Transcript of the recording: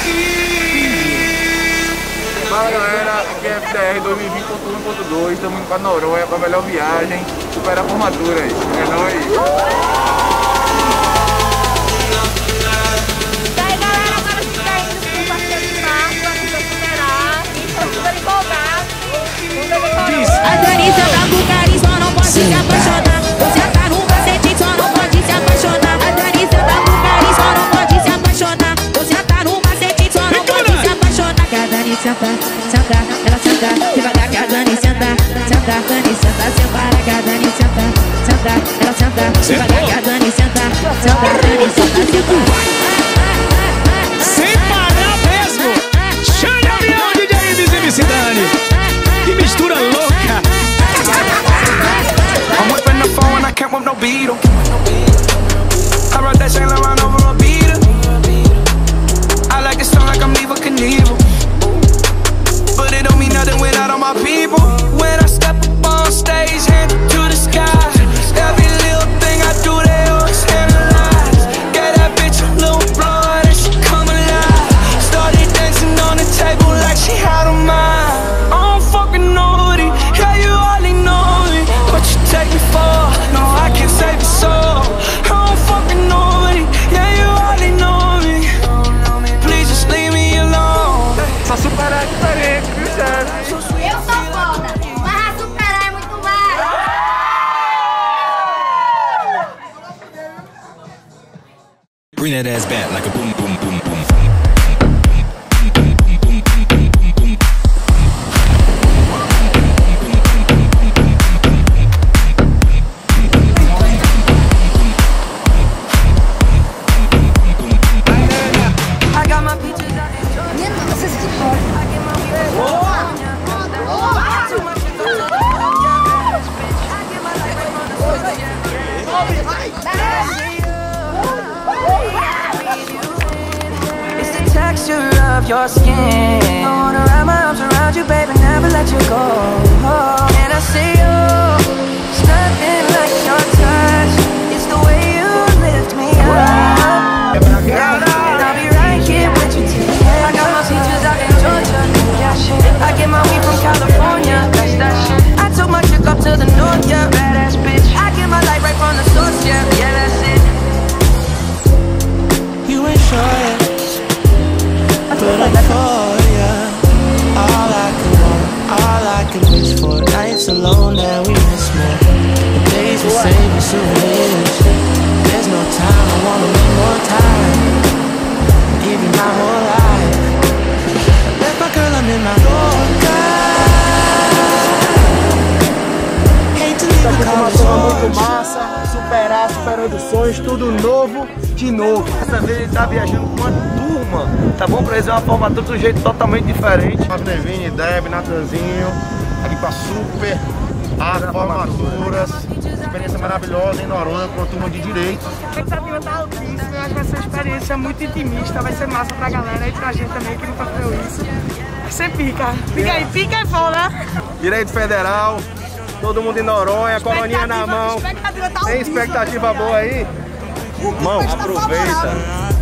Fala galera, aqui é FTR 2020.1.2, estamos indo para Noronha para a melhor viagem, superar formaturas, é nóis! E aí galera, agora a gente tá indo com o parceiro de março aqui pra superar, e estamos super empolgados, A Dani senta com carinho, só não pode se apaixonar. Você tá no macete, só não pode se apaixonar. A Dani senta com carinho, só não pode se apaixonar. Você tá no macete, só não pode se apaixonar. Que a Dani senta, senta, ela senta devagar. Que a Dani senta, senta, Dani senta, sem parar. Que a Dani senta, senta, ela senta devagar. Que a Dani senta, senta, Dani senta, sem parar. Sem parar mesmo! Chame a avião, DJ Ibis e MC Dani! Que mistura louca! I'm whipping the phone, I can't whip no beetle. I wrote that Saint Laurent over a beater. I like this song like I'm Evel Knievel. But it don't mean nothing without all my people. When I step up on stage, hand to the sky. Every little thing I do, they always analyze. Get that bitch a little blood and she come alive. Started dancing on the table like she had a mind. I don't fucking know it, yeah, you already know me. What you take me for? No, I can't save your soul. I don't fucking know it, yeah, you already know me. Please just leave me alone. Só superar é diferente, viu, chefe? eu sou foda, mas a superar é muito mais. Bring that ass back like a boom, boom, boom, boom. I got my peaches out in It's the texture of your skin. I wanna wrap my arms around you, baby, never let you go. And I see you, it's nothing like your touch. It's the way you lift me up. And I'll be right here with you till the end. I got my peaches out in Georgia, yeah, shit. I get my weed from California, that's that shit. I took my chick up to the north, yeah, badass bitch. I get my light right from the source, yeah, yeah, that's it. You ain't sure yet, but I'm for ya. All I can want, all I can wish for. Nights alone that we miss more. The days we save as souvenirs. There's no time, I wanna make more time. Give you my whole life. Left my girl, I'm in my Yorker. Hate to leave the Muito massa, superar, superando sonhos, tudo novo de novo. Dessa vez a gente tá viajando com uma turma, tá bom? Pra eles é uma formatura de um jeito totalmente diferente. Nevini, Deb, Natanzinho, aqui pra super as formaturas. Experiência maravilhosa em Noronha com a turma de direito. A expectativa tá altíssima, eu acho que vai ser uma experiência muito intimista, vai ser massa pra galera e pra gente também que nunca viu isso. Vai ser pica. Pica aí, pica é foda. Direito Federal, todo mundo em Noronha, coroninha na mão. Expectativa tá Tem expectativa boa aí? Irmão, aproveita.